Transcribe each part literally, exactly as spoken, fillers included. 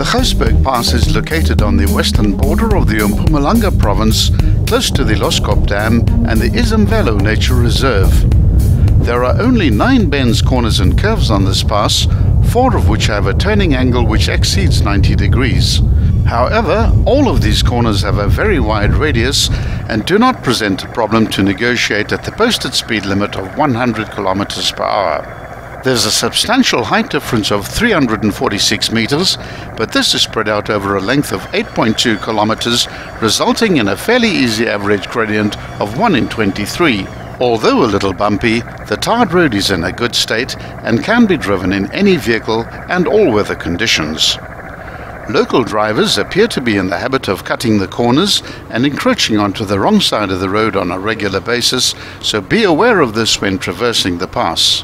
Gouwsberg Pass is located on the western border of the Mpumalanga province, close to the Loskop Dam and the Izimvelo Nature Reserve. There are only nine bends, corners and curves on this pass, four of which have a turning angle which exceeds ninety degrees. However, all of these corners have a very wide radius and do not present a problem to negotiate at the posted speed limit of one hundred kilometers per hour. There's a substantial height difference of three hundred forty-six meters, but this is spread out over a length of eight point two kilometers, resulting in a fairly easy average gradient of one in twenty-three. Although a little bumpy, the tarred road is in a good state and can be driven in any vehicle and all weather conditions. Local drivers appear to be in the habit of cutting the corners and encroaching onto the wrong side of the road on a regular basis, so be aware of this when traversing the pass.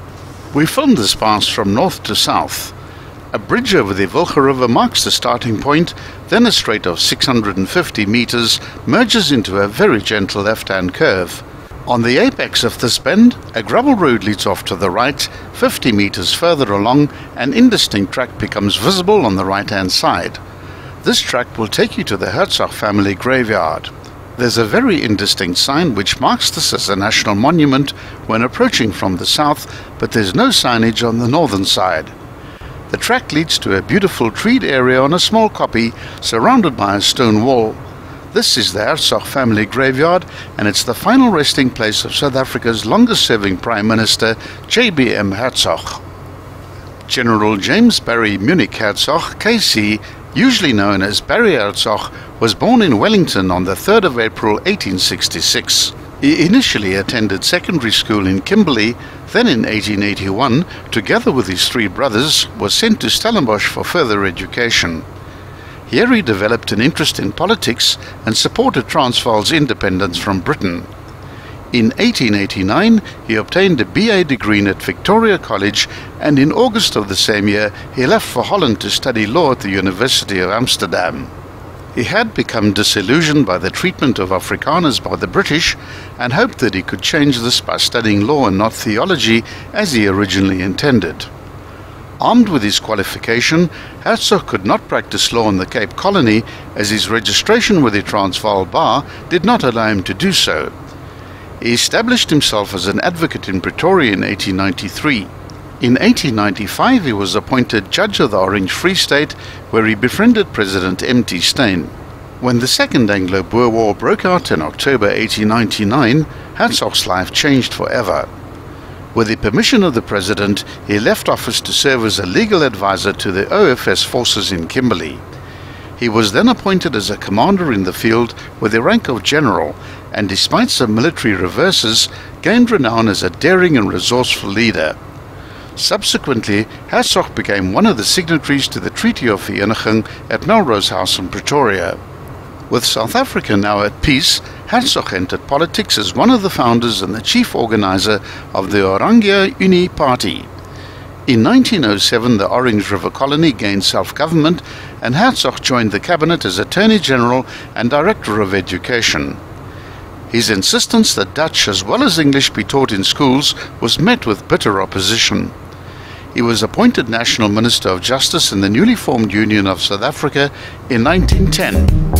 We filmed this pass from north to south. A bridge over the Wilge River marks the starting point, then a straight of six hundred fifty meters merges into a very gentle left-hand curve. On the apex of this bend, a gravel road leads off to the right. fifty meters further along, an indistinct track becomes visible on the right-hand side. This track will take you to the Herzog family graveyard. There's a very indistinct sign which marks this as a national monument when approaching from the south, but there's no signage on the northern side. The track leads to a beautiful treed area on a small kopje surrounded by a stone wall. This is the Herzog family graveyard, and it's the final resting place of South Africa's longest-serving Prime Minister, J B M Hertzog. General James Barry Munich Hertzog, K C, usually known as Barry Hertzog, was born in Wellington on the third of April eighteen sixty-six. He initially attended secondary school in Kimberley, then in eighteen eighty-one, together with his three brothers, was sent to Stellenbosch for further education. Here he developed an interest in politics and supported Transvaal's independence from Britain. In eighteen eighty-nine, he obtained a B A degree at Victoria College, and in August of the same year he left for Holland to study law at the University of Amsterdam. He had become disillusioned by the treatment of Afrikaners by the British and hoped that he could change this by studying law and not theology as he originally intended. Armed with his qualification, Hertzog could not practice law in the Cape Colony as his registration with the Transvaal Bar did not allow him to do so. He established himself as an advocate in Pretoria in eighteen ninety-three. In eighteen ninety-five he was appointed Judge of the Orange Free State, where he befriended President M T Steyn. When the Second Anglo-Boer War broke out in October eighteen ninety-nine, Herzog's life changed forever. With the permission of the President, he left office to serve as a legal advisor to the O F S forces in Kimberley. He was then appointed as a commander in the field with the rank of general, and despite some military reverses, gained renown as a daring and resourceful leader. Subsequently, Hertzog became one of the signatories to the Treaty of Vereniging at Melrose House in Pretoria. With South Africa now at peace, Hertzog entered politics as one of the founders and the chief organizer of the Oranje Unie Party. In nineteen oh seven, the Orange River Colony gained self-government, and Hertzog joined the cabinet as Attorney General and Director of Education. His insistence that Dutch as well as English be taught in schools was met with bitter opposition. He was appointed National Minister of Justice in the newly formed Union of South Africa in nineteen ten.